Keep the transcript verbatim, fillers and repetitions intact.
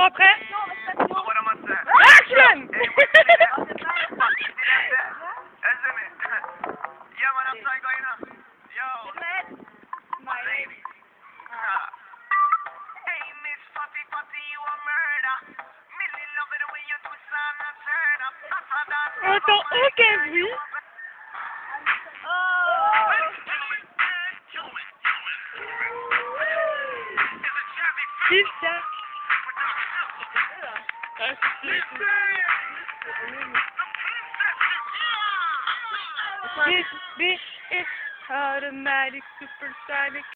sont prêts? Action! Action! Attends, ok, oui. Putain. This, this is automatic supersonic.